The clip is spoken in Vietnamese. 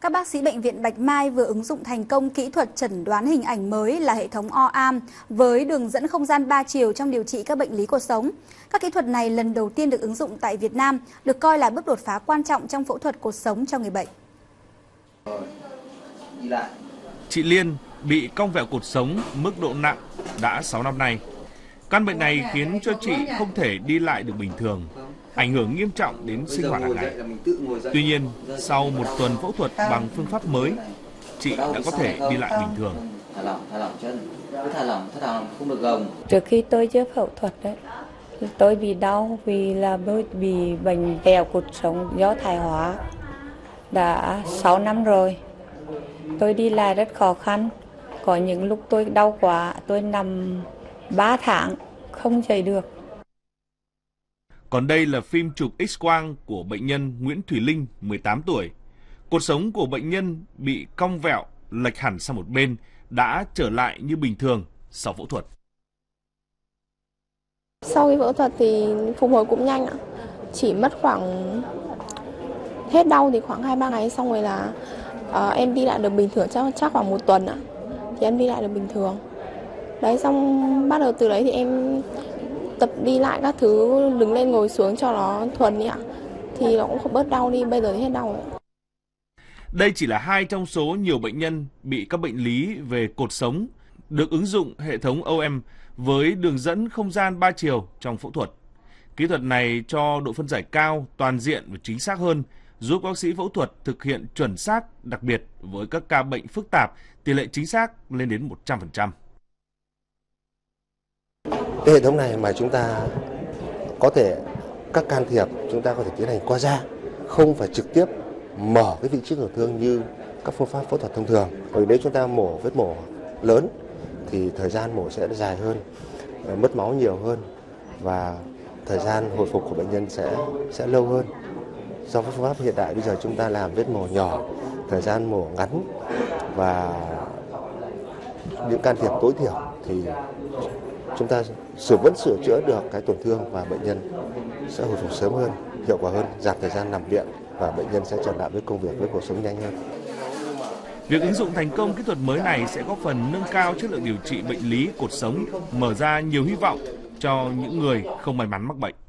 Các bác sĩ Bệnh viện Bạch Mai vừa ứng dụng thành công kỹ thuật chẩn đoán hình ảnh mới là hệ thống O-arm với đường dẫn không gian 3 chiều trong điều trị các bệnh lý cột sống. Các kỹ thuật này lần đầu tiên được ứng dụng tại Việt Nam, được coi là bước đột phá quan trọng trong phẫu thuật cột sống cho người bệnh. Chị Liên bị cong vẹo cột sống mức độ nặng đã 6 năm nay. Căn bệnh này khiến cho chị không thể đi lại được bình thường, ảnh hưởng nghiêm trọng đến sinh hoạt hàng ngày. Tuy nhiên, sau một tuần phẫu thuật bằng phương pháp mới, chị đã có thể đi lại bình thường. Trước khi tôi chưa phẫu thuật đấy, tôi bị đau vì là bị bệnh vẹo cột sống do thoái hóa. Đã 6 năm rồi, tôi đi lại rất khó khăn. Có những lúc tôi đau quá, tôi nằm 3 tháng không dậy được. Còn đây là phim chụp X-quang của bệnh nhân Nguyễn Thùy Linh, 18 tuổi. Cột sống của bệnh nhân bị cong vẹo, lệch hẳn sang một bên, đã trở lại như bình thường sau phẫu thuật. Sau khi phẫu thuật thì phục hồi cũng nhanh ạ. Chỉ mất khoảng hết đau thì khoảng 2-3 ngày, xong rồi là em đi lại được bình thường, chắc khoảng 1 tuần ạ. Thì em đi lại được bình thường. Đấy, xong bắt đầu từ đấy thì em tập đi lại các thứ, đứng lên ngồi xuống cho nó thuần đi ạ. Thì nó cũng không bớt đau đi, bây giờ thì hết đau rồi. Đây chỉ là 2 trong số nhiều bệnh nhân bị các bệnh lý về cột sống được ứng dụng hệ thống O-arm với đường dẫn không gian 3 chiều trong phẫu thuật. Kỹ thuật này cho độ phân giải cao, toàn diện và chính xác hơn, giúp bác sĩ phẫu thuật thực hiện chuẩn xác, đặc biệt với các ca bệnh phức tạp, tỷ lệ chính xác lên đến 100%. Cái hệ thống này mà chúng ta có thể các can thiệp chúng ta có thể tiến hành qua da, không phải trực tiếp mở cái vị trí tổn thương như các phương pháp phẫu thuật thông thường. Bởi nếu chúng ta mổ vết mổ lớn thì thời gian mổ sẽ dài hơn, mất máu nhiều hơn và thời gian hồi phục của bệnh nhân sẽ lâu hơn. Do phương pháp hiện đại bây giờ chúng ta làm vết mổ nhỏ, thời gian mổ ngắn và những can thiệp tối thiểu thì chúng ta vẫn sửa chữa được cái tổn thương và bệnh nhân sẽ hồi phục sớm hơn, hiệu quả hơn, giảm thời gian nằm viện và bệnh nhân sẽ trở lại với công việc, với cuộc sống nhanh hơn. Việc ứng dụng thành công kỹ thuật mới này sẽ góp phần nâng cao chất lượng điều trị bệnh lý cột sống, mở ra nhiều hy vọng cho những người không may mắn mắc bệnh.